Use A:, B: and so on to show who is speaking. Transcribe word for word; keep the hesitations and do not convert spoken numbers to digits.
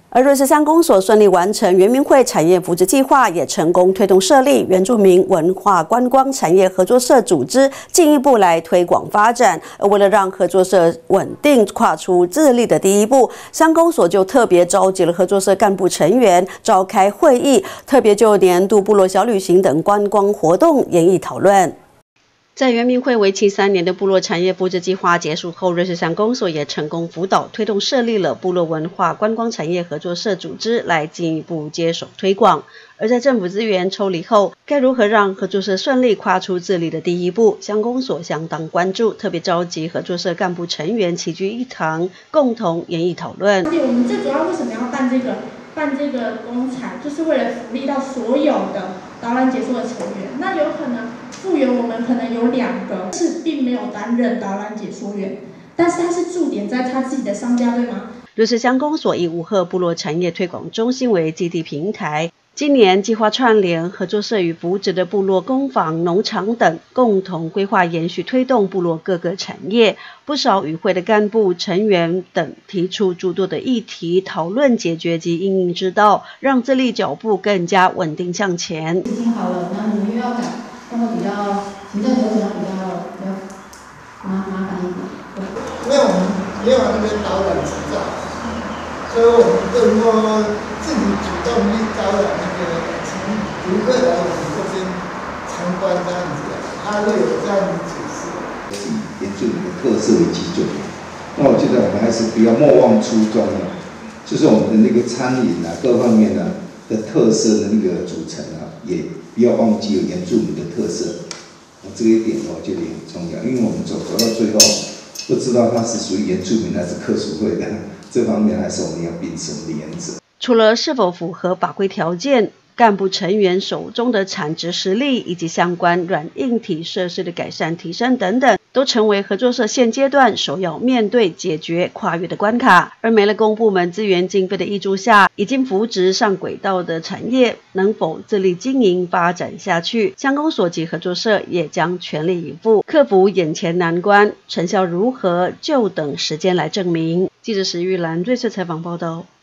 A: 而瑞士乡公所顺利完成原民会产业扶植计划，也成功推动设立原住民文化观光产业合作社组织，进一步来推广发展。而为了让合作社稳定跨出自立的第一步，乡公所就特别召集了合作社干部成员召开会议，特别就年度部落小旅行等观光活动研议讨论。 在原民会为期三年的部落产业扶植计划结束后，瑞士乡公所也成功辅导推动设立了部落文化观光产业合作社组织，来进一步接手推广。而在政府资源抽离后，该如何让合作社顺利跨出自立的第一步，乡公所相当关注，特别召集合作社干部成员齐聚一堂，共同研议讨论。
B: 而且我们最主要为什么要办这个办这个公采，就是为了福利到所有的导览解说的成员。那有可能。 复原我们可能有两个是并没有担任导览解说员，但是他是驻点在他自己的商家，对吗？
A: 瑞士乡公所以五鹤部落产业推广中心为基地平台，今年计划串联合作社与扶植的部落工坊、农场等，共同规划延续推动部落各个产业。不少与会的干部成员等提出诸多的议题，讨论解决及因应之道，让自立脚步更加稳定向前。
C: 已经好了，那你们又要改。 那么比较行政流程比较比较麻麻烦一点。
D: 因为我们没有那个导览执照，所以我们更多自己主动去招揽那个请游客来我们这边参观这样子，他会有这样的解释。
E: 以原住民的特色为基准，那我觉得我们还是不要莫忘初衷啊，就是我们的那个餐饮啊各方面呢的特色的那个组成啊，也。 不要忘记有原住民的特色，这一点我觉得很重要，因为我们走走到最后，不知道它是属于原住民还是客属会的，这方面还是我们要秉持的原则。
A: 除了是否符合法规条件，干部成员手中的产值实力以及相关软硬体设施的改善提升等等，都成为合作社现阶段首要面对解决跨越的关卡。而没了公部门资源经费的挹注下，已经扶植上轨道的产业能否自力经营发展下去，乡公所及合作社也将全力以赴，克服眼前难关，成效如何就等时间来证明。记者石玉兰瑞士采访报道。